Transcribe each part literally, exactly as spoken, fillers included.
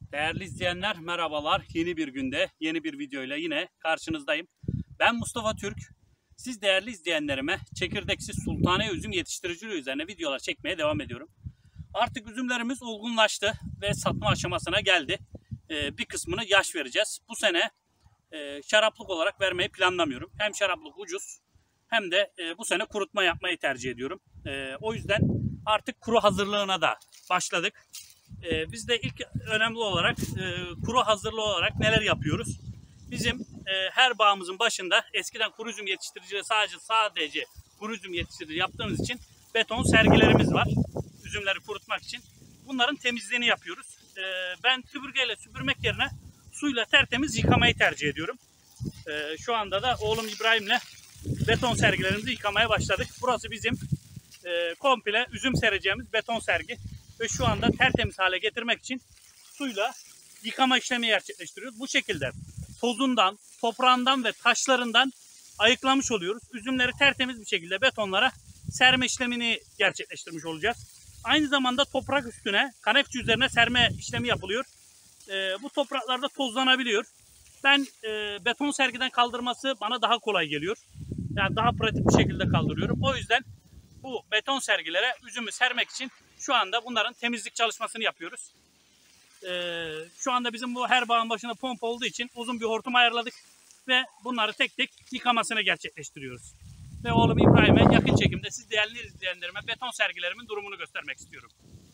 Değerli izleyenler merhabalar. Yeni bir günde yeni bir videoyla yine karşınızdayım. Ben Mustafa Türk. Siz değerli izleyenlerime çekirdeksiz sultane üzüm yetiştiriciliği üzerine videolar çekmeye devam ediyorum. Artık üzümlerimiz olgunlaştı ve satma aşamasına geldi. Ee, bir kısmını yaş vereceğiz. Bu sene e, şaraplık olarak vermeyi planlamıyorum. Hem şaraplık ucuz hem de e, bu sene kurutma yapmayı tercih ediyorum. E, o yüzden artık kuru hazırlığına da başladık. Ee, biz de ilk önemli olarak e, kuru hazırlığı olarak neler yapıyoruz? Bizim e, her bağımızın başında eskiden kuru üzüm yetiştiriciliği sadece sadece kuru üzüm yetiştiriciliği yaptığımız için beton sergilerimiz var. Üzümleri kurutmak için. Bunların temizliğini yapıyoruz. E, ben süpürgeyle süpürmek yerine suyla tertemiz yıkamayı tercih ediyorum. E, şu anda da oğlum İbrahim'le beton sergilerimizi yıkamaya başladık. Burası bizim e, komple üzüm sereceğimiz beton sergi. Ve şu anda tertemiz hale getirmek için suyla yıkama işlemi gerçekleştiriyoruz. Bu şekilde tozundan, toprağından ve taşlarından ayıklamış oluyoruz. Üzümleri tertemiz bir şekilde betonlara serme işlemini gerçekleştirmiş olacağız. Aynı zamanda toprak üstüne, kanepçe üzerine serme işlemi yapılıyor. E, bu topraklarda tozlanabiliyor. Ben e, beton sergiden kaldırması bana daha kolay geliyor. Yani daha pratik bir şekilde kaldırıyorum. O yüzden bu beton sergilere üzümü sermek için şu anda bunların temizlik çalışmasını yapıyoruz. Ee, şu anda bizim bu her bağın başında pompa olduğu için uzun bir hortum ayarladık ve bunları tek tek yıkamasını gerçekleştiriyoruz. Ve oğlum İbrahim'e yakın çekimde siz değerli izleyenlerime beton sergilerimin durumunu göstermek istiyorum.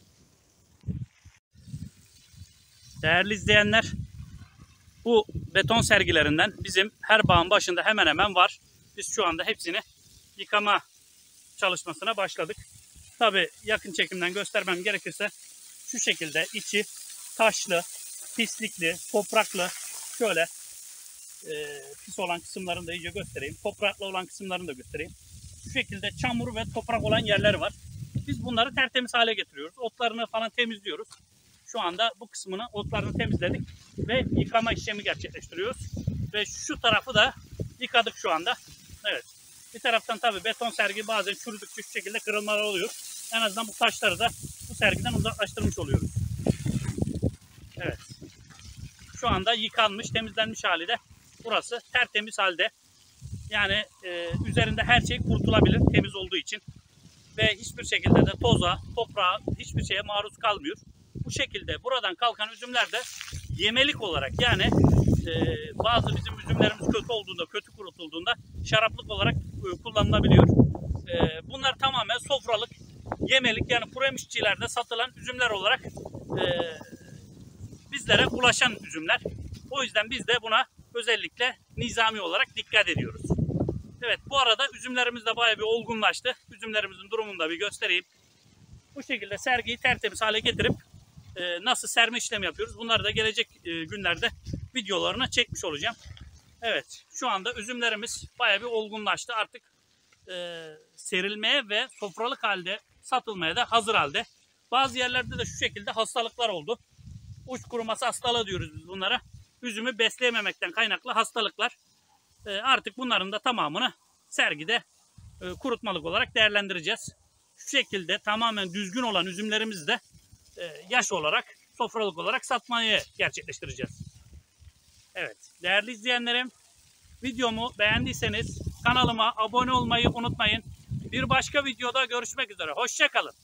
Değerli izleyenler, bu beton sergilerinden bizim her bağın başında hemen hemen var. Biz şu anda hepsini yıkama çalışmasına başladık. Tabi yakın çekimden göstermem gerekirse şu şekilde içi taşlı, pislikli, topraklı, şöyle e, pis olan kısımlarını da iyice göstereyim. Topraklı olan kısımlarını da göstereyim. Şu şekilde çamur ve toprak olan yerler var. Biz bunları tertemiz hale getiriyoruz. Otlarını falan temizliyoruz. Şu anda bu kısmını, otlarını temizledik ve yıkama işlemi gerçekleştiriyoruz. Ve şu tarafı da yıkadık şu anda. Evet. Bir taraftan tabi beton sergi bazen çürüdükçe şu şekilde kırılmalar oluyor. En azından bu taşları da bu sergiden uzaklaştırmış oluyoruz. Evet. Şu anda yıkanmış, temizlenmiş hali de burası tertemiz halde. Yani e, üzerinde her şey kurtulabilir temiz olduğu için. Ve hiçbir şekilde de toza, toprağa, hiçbir şeye maruz kalmıyor. Bu şekilde buradan kalkan üzümler de yemelik olarak, yani e, bazı bizim üzümlerimiz kötü olduğunda, kötü kurutulduğunda şaraplık olarak e, kullanılabiliyor. E, bunlar tamamen sofralık, yemelik, yani kuru yemişçilerde satılan üzümler olarak e, bizlere ulaşan üzümler. O yüzden biz de buna özellikle nizami olarak dikkat ediyoruz. Evet, bu arada üzümlerimiz de bayağı bir olgunlaştı. Üzümlerimizin durumunu da bir göstereyim. Bu şekilde sergiyi tertemiz hale getirip e, nasıl serme işlemi yapıyoruz, bunları da gelecek e, günlerde videolarına çekmiş olacağım. Evet, şu anda üzümlerimiz bayağı bir olgunlaştı. Artık e, serilmeye ve sofralık halde satılmaya da hazır halde. Bazı yerlerde de şu şekilde hastalıklar oldu. Uç kuruması hastalığı diyoruz biz bunlara. Üzümü besleyememekten kaynaklı hastalıklar. E, artık bunların da tamamını sergide e, kurutmalık olarak değerlendireceğiz. Şu şekilde tamamen düzgün olan üzümlerimizi de e, yaş olarak, sofralık olarak satmayı gerçekleştireceğiz. Evet, değerli izleyenlerim, videomu beğendiyseniz kanalıma abone olmayı unutmayın. Bir başka videoda görüşmek üzere. Hoşça kalın.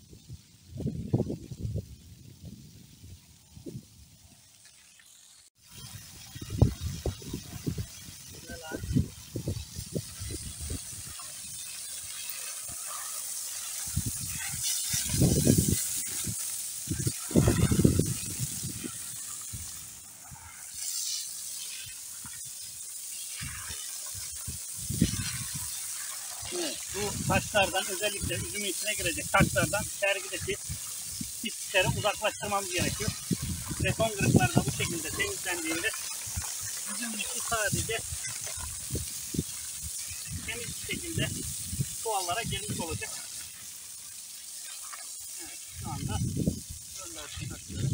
Evet, bu taşlardan, özellikle üzümün içine girecek taşlardan sergideki pislikleri uzaklaştırmamız gerekiyor. Beton kırıkları da bu şekilde temizlendiğinde üzümün içi sadece temiz bir şekilde çuvallara gelmiş olacak. Evet, şu anda gönderdim taşları.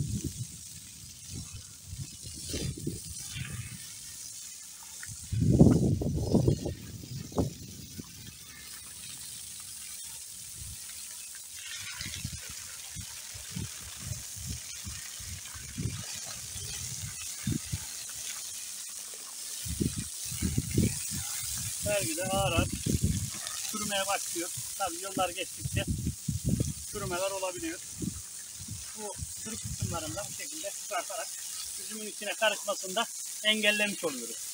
sergide ağır ağır çürümeye başlıyor. Tabii yıllar geçtikçe çürümeler olabiliyor. Bu kırık kısımlarını da bu şekilde çıkartarak üzümün içine karışmasını da engellemiş oluyoruz.